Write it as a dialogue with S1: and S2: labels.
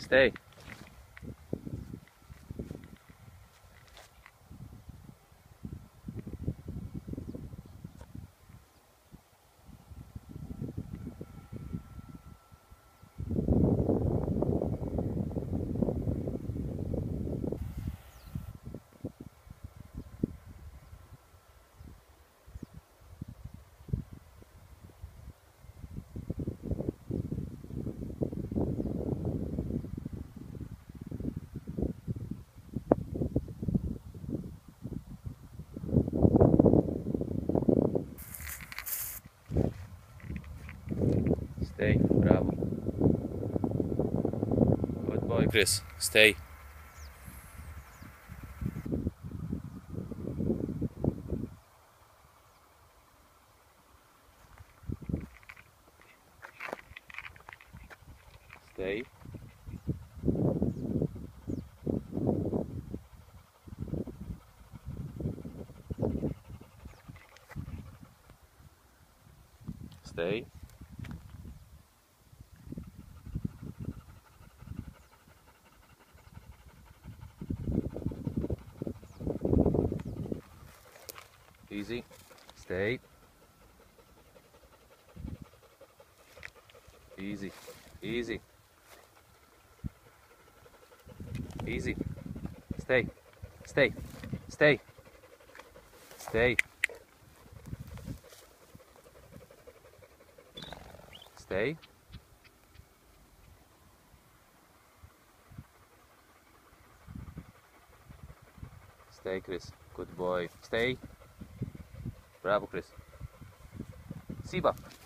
S1: Stay. Stay, bravo. Good boy, Cris. Stay. Stay. Stay. Easy. Stay. Easy. Easy. Easy. Stay. Stay. Stay. Stay. Stay. Stay, Cris. Good boy. Stay. Bravo, Cris. Siba.